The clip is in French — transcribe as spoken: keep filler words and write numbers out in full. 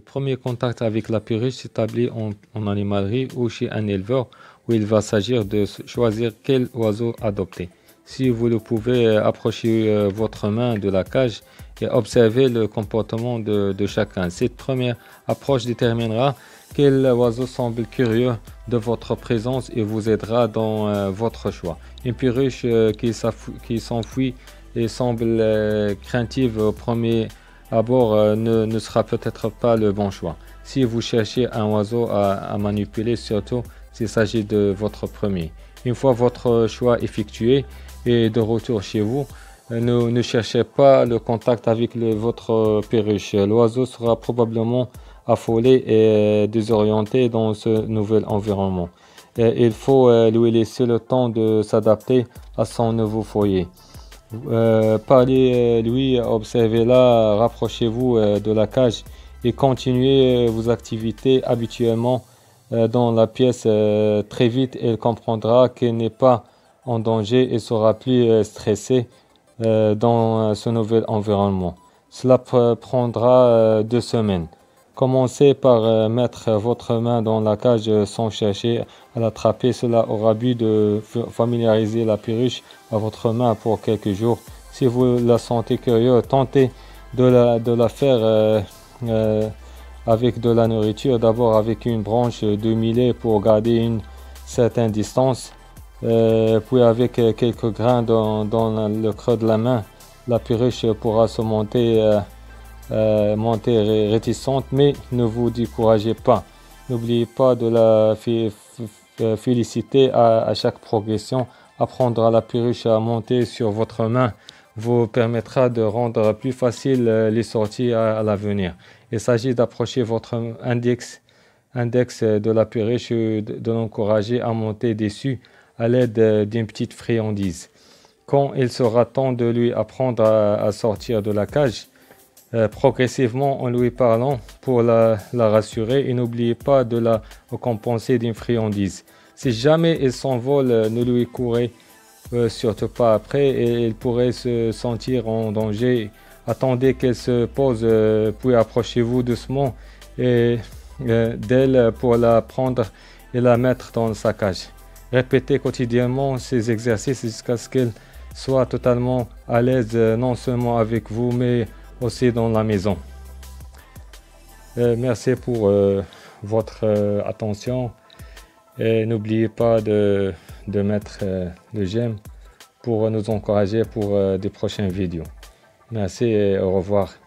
premier contact avec la perruche s'établit en, en animalerie ou chez un éleveur où il va s'agir de choisir quel oiseau adopter. Si vous le pouvez, approcher votre main de la cage et observer le comportement de, de chacun. Cette première approche déterminera quel oiseau semble curieux de votre présence et vous aidera dans euh, votre choix. Une perruche euh, qui s'enfuit et semble euh, craintive au premier abord euh, ne, ne sera peut-être pas le bon choix. Si vous cherchez un oiseau à, à manipuler, surtout s'il s'agit de votre premier. Une fois votre choix effectué et de retour chez vous, euh, ne, ne cherchez pas le contact avec le, votre perruche. L'oiseau sera probablement affolé et désorienté dans ce nouvel environnement. Et il faut euh, lui laisser le temps de s'adapter à son nouveau foyer. Euh, parlez lui, observez-la, rapprochez-vous euh, de la cage et continuez vos activités habituellement euh, dans la pièce. Euh, très vite, elle comprendra qu'elle n'est pas en danger et sera plus euh, stressée euh, dans euh, ce nouvel environnement. Cela prendra euh, deux semaines. Commencez par euh, mettre votre main dans la cage euh, sans chercher à l'attraper. Cela aura but de familiariser la perruche à votre main pour quelques jours. Si vous la sentez curieuse, tentez de la, de la faire euh, euh, avec de la nourriture. D'abord avec une branche de millet pour garder une certaine distance. Euh, puis avec quelques grains dans, dans le creux de la main, la perruche pourra se monter. Euh, Euh, monter réticente, mais ne vous découragez pas. N'oubliez pas de la féliciter à, à chaque progression. Apprendre à la perruche à monter sur votre main vous permettra de rendre plus facile les sorties à, à l'avenir. Il s'agit d'approcher votre index, index de la perruche, de, de l'encourager à monter dessus à l'aide d'une petite friandise. Quand il sera temps de lui apprendre à, à sortir de la cage, Euh, progressivement en lui parlant pour la, la rassurer et n'oubliez pas de la récompenser d'une friandise. Si jamais il s'envole, ne lui courez euh, surtout pas après et il pourrait se sentir en danger. Attendez qu'elle se pose, euh, puis approchez-vous doucement et, euh, d'elle pour la prendre et la mettre dans sa cage. Répétez quotidiennement ces exercices jusqu'à ce qu'elle soit totalement à l'aise, euh, non seulement avec vous, mais aussi dans la maison. Euh, merci pour euh, votre euh, attention et n'oubliez pas de, de mettre euh, le j'aime pour nous encourager pour euh, des prochaines vidéos. Merci et au revoir.